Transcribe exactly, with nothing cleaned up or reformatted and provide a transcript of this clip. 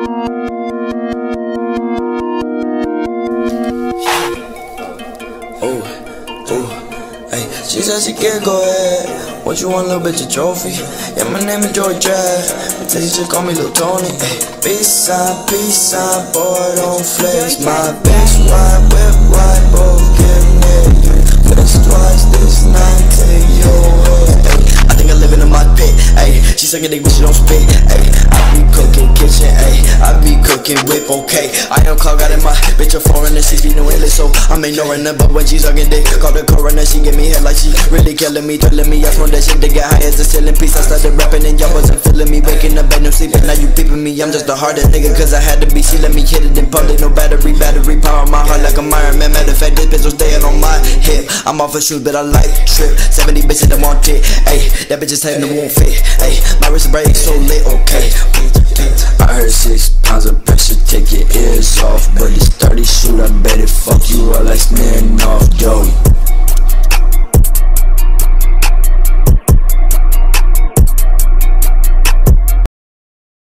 Oh, oh, hey, she said she can go ahead. What you want, little bitch, a trophy? Yeah, my name is Joey Drag. But they just call me Lil Tony. Hey, peace sign, peace sign, boy, don't flex. My bitch ride, whip ride, both give niggas. Flex twice this night, take your head. Hey, I think I live in my pit. Hey, she sucking dick, but she don't spit. Hey, I be cooking kitchen. Hey, I be cooking whip. Okay, I am clogged out in my bitch a foreigner. She be new English, so I'm ignoring her. But when she's sucking dick, call the coroner. She give me head like she really killing me, telling me I smoke that shit to get high as a ceiling piece. I started rapping and y'all wasn't feeling me. Waking up bed, no sleeping. Now you peeping me. I'm just the hardest nigga, cause I had to be. She let me hit it in public. No battery, battery power my heart like a Iron Man. Matter of fact, this pistol staying on my hip. I'm off a shoes, but I like trip. seventy bitches that want it. Ayy, that bitch is heading, it won't fit. Ayy, my wrist break so lit. Okay, I heard six pounds of pressure, take your ears off. But it's thirty shoot, I bet it fuck you up like smirnoff.